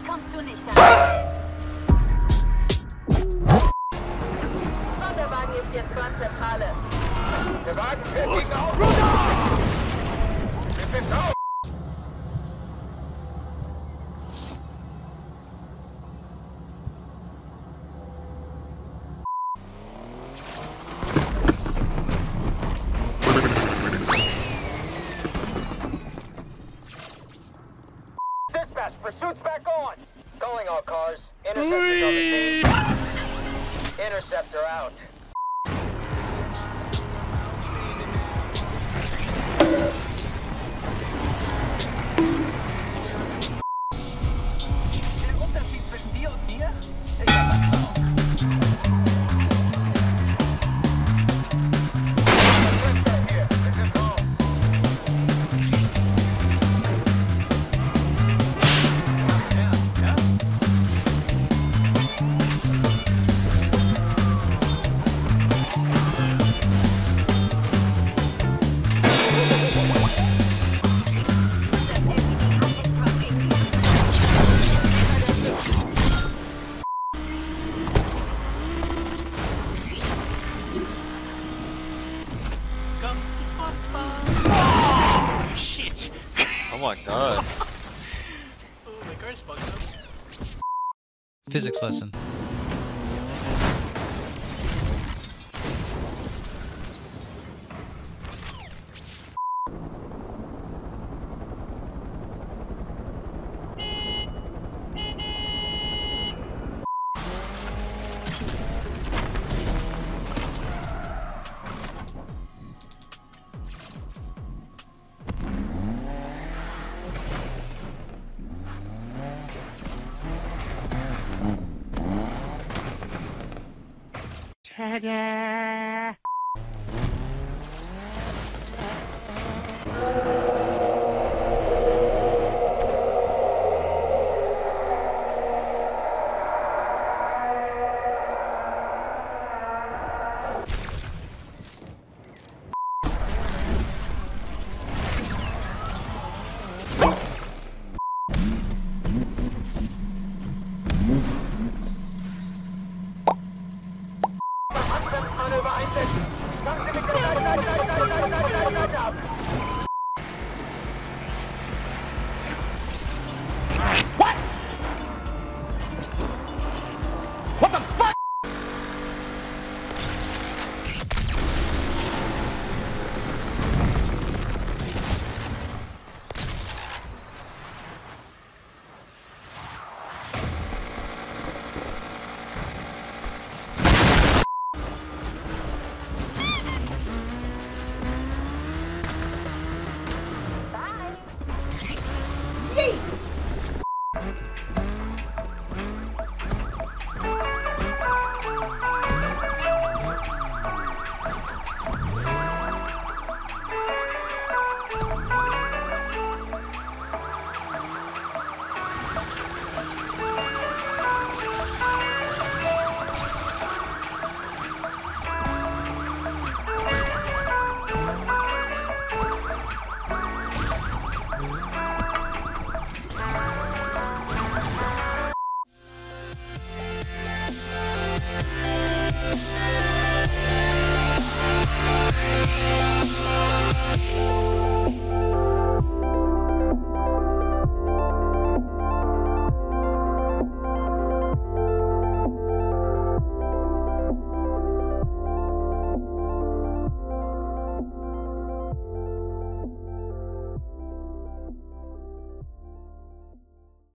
kommst du nicht an. Sonderwagen ist jetzt Bahnzentrale. Der Wagen fährt gegen Auto. Wir sind raus. Dispatch, pursuit's back on. Calling all cars. Interceptor's on the scene. Interceptor out. Der Unterschied zwischen dir und mir? Ich hab was drauf. Hier, wir sind raus. Ja? Come to Papa. Oh, shit. Oh my god. Oh, my car's fucked up. Physics lesson.